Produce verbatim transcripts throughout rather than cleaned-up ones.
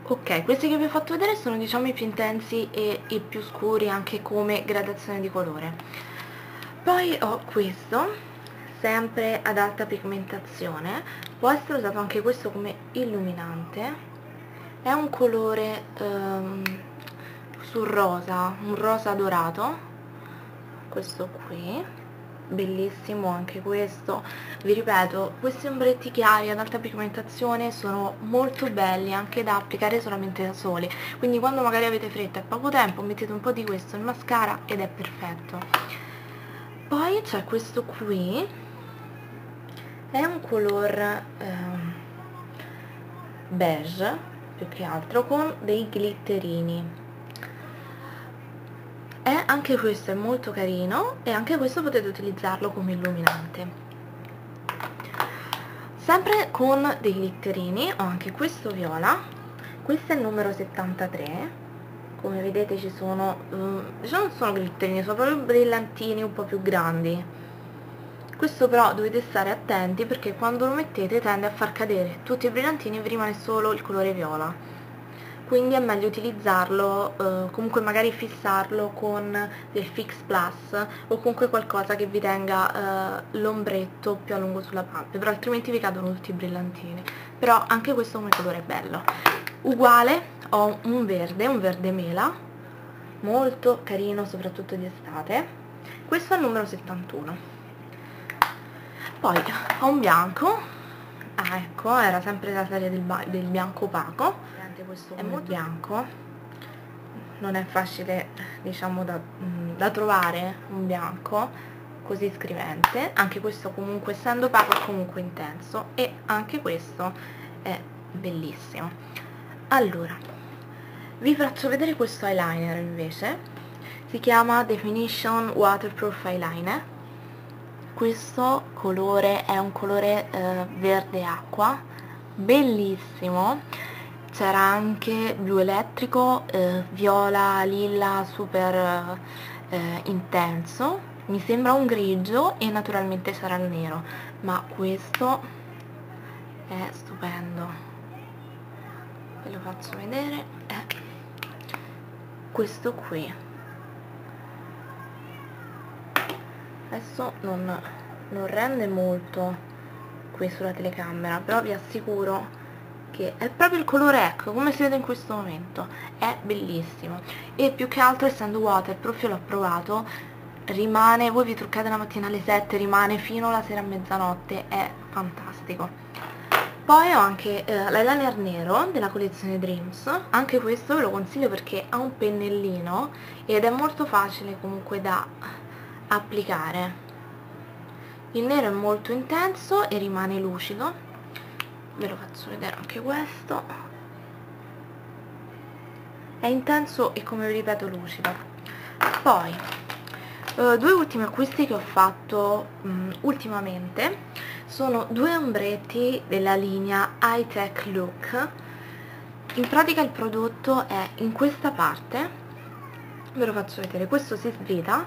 Ok, questi che vi ho fatto vedere sono diciamo i più intensi e i più scuri anche come gradazione di colore. Poi ho questo, sempre ad alta pigmentazione, può essere usato anche questo come illuminante, è un colore um, sul rosa, un rosa dorato, questo qui, bellissimo anche questo. Vi ripeto, questi ombretti chiari ad alta pigmentazione sono molto belli anche da applicare solamente da soli, quindi quando magari avete fretta e poco tempo mettete un po' di questo in mascara ed è perfetto. Poi c'è questo qui, è un color ehm, beige più che altro con dei glitterini. E anche questo è molto carino e anche questo potete utilizzarlo come illuminante. Sempre con dei glitterini ho anche questo viola, questo è il numero settantatré, come vedete ci sono, diciamo non sono glitterini, sono proprio brillantini un po' più grandi. Questo però dovete stare attenti perché quando lo mettete tende a far cadere tutti i brillantini e vi rimane solo il colore viola. Quindi è meglio utilizzarlo, eh, comunque magari fissarlo con del Fix Plus o comunque qualcosa che vi tenga eh, l'ombretto più a lungo sulla palpebra, altrimenti vi cadono tutti i brillantini. Però anche questo come colore è bello. Uguale, ho un verde, un verde mela, molto carino soprattutto di estate. Questo è il numero settantuno. Poi ho un bianco, ah ecco, era sempre la serie del, del bianco opaco. Questo è molto bianco, non è facile diciamo da, da trovare un bianco così scrivente, anche questo comunque essendo opaco è comunque intenso e anche questo è bellissimo. Allora vi faccio vedere questo eyeliner invece, si chiama Definition Waterproof Eyeliner. Questo colore è un colore eh, verde acqua, bellissimo. C'era anche blu elettrico, eh, viola, lilla, super eh, intenso, mi sembra un grigio e naturalmente sarà il nero, ma questo è stupendo, ve lo faccio vedere, è questo qui. Adesso non, non rende molto qui sulla telecamera, però vi assicuro che è proprio il colore, ecco, come si vede in questo momento, è bellissimo e più che altro essendo waterproof, io l'ho provato, rimane, voi vi truccate la mattina alle sette, rimane fino alla sera a mezzanotte, è fantastico. Poi ho anche eh, l'eyeliner nero della collezione Dreams, anche questo ve lo consiglio perché ha un pennellino ed è molto facile comunque da applicare. Il nero è molto intenso e rimane lucido. Ve lo faccio vedere anche questo, è intenso e come vi ripeto lucido. Poi eh, due ultimi acquisti che ho fatto mh, ultimamente sono due ombretti della linea High Tech Look. In pratica il prodotto è in questa parte, ve lo faccio vedere, questo si svita,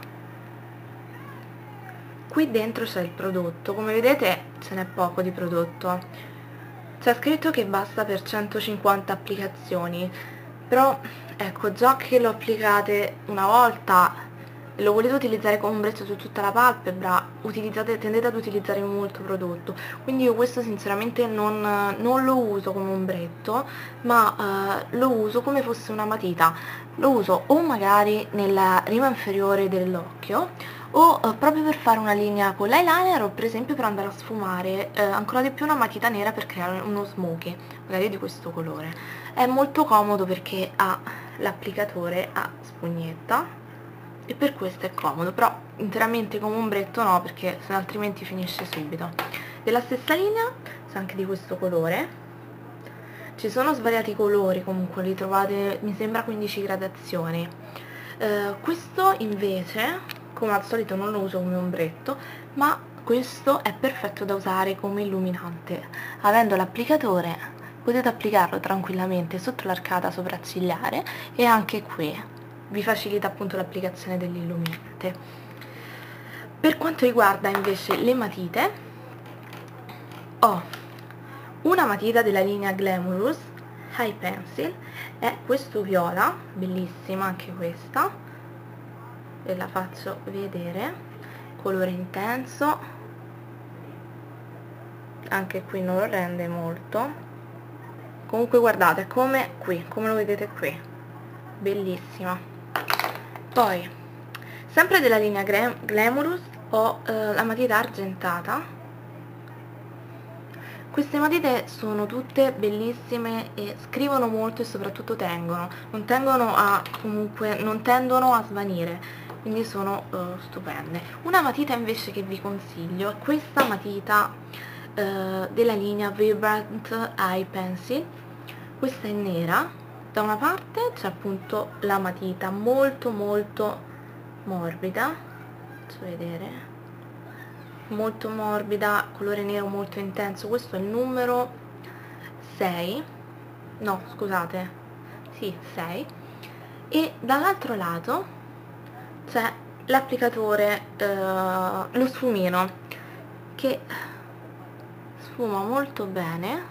qui dentro c'è il prodotto, come vedete ce n'è poco di prodotto. C'è scritto che basta per centocinquanta applicazioni, però ecco, già che lo applicate una volta e lo volete utilizzare come ombretto su tutta la palpebra, utilizzate, tendete ad utilizzare molto prodotto, quindi io questo sinceramente non, non lo uso come ombretto, ma eh, lo uso come fosse una matita, lo uso o magari nella rima inferiore dell'occhio, o eh, proprio per fare una linea con l'eyeliner o per esempio per andare a sfumare eh, ancora di più una matita nera per creare uno smoky, magari di questo colore. È molto comodo perché ha l'applicatore a spugnetta e per questo è comodo, però interamente come ombretto no perché se no altrimenti finisce subito. Della stessa linea c'è anche di questo colore, ci sono svariati colori comunque, li trovate mi sembra quindici gradazioni. Eh, questo invece come al solito non lo uso come ombretto, ma questo è perfetto da usare come illuminante. Avendo l'applicatore potete applicarlo tranquillamente sotto l'arcata sopraccigliare e anche qui vi facilita appunto l'applicazione dell'illuminante. Per quanto riguarda invece le matite, ho una matita della linea Glamorous, Eye Pencil, è questo viola, bellissima anche questa, ve la faccio vedere, colore intenso, anche qui non lo rende molto, comunque guardate come qui, come lo vedete qui, bellissima. Poi sempre della linea Glamorous ho eh, la matita argentata. Queste matite sono tutte bellissime e scrivono molto e soprattutto tengono, non tengono a, comunque, non tendono a svanire, quindi sono uh, stupende. Una matita invece che vi consiglio è questa matita uh, della linea Vibrant Eye Pencil. Questa è nera, da una parte c'è appunto la matita molto molto morbida, faccio vedere, molto morbida, colore nero molto intenso. Questo è il numero sei, no scusate, sì sei, e dall'altro lato c'è l'applicatore, eh, lo sfumino, che sfuma molto bene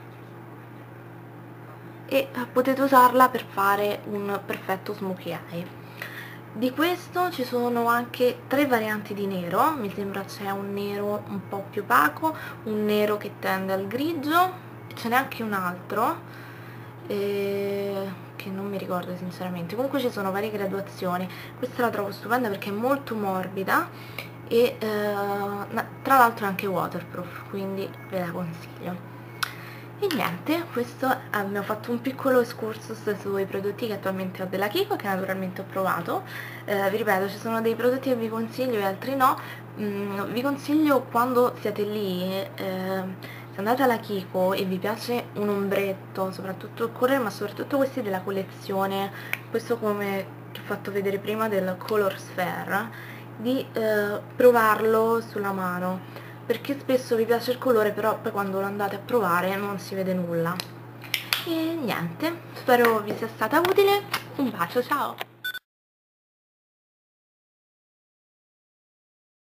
e potete usarla per fare un perfetto smokey eye. Di questo ci sono anche tre varianti di nero, mi sembra c'è un nero un po' più opaco, un nero che tende al grigio, e ce n'è anche un altro eh, che non mi ricordo sinceramente. Comunque ci sono varie graduazioni. Questa la trovo stupenda perché è molto morbida e eh, tra l'altro è anche waterproof, quindi ve la consiglio. E niente, questo eh, abbiamo fatto un piccolo excursus sui prodotti che attualmente ho della Kiko, che naturalmente ho provato. Eh, vi ripeto, ci sono dei prodotti che vi consiglio e altri no. Mm, vi consiglio, quando siete lì, eh, se andate alla Kiko e vi piace un ombretto, soprattutto il colore, ma soprattutto questi della collezione, questo come ti ho fatto vedere prima del Color Sphere, di eh, provarlo sulla mano, perché spesso vi piace il colore però poi quando lo andate a provare non si vede nulla. E niente, spero vi sia stata utile, un bacio, ciao!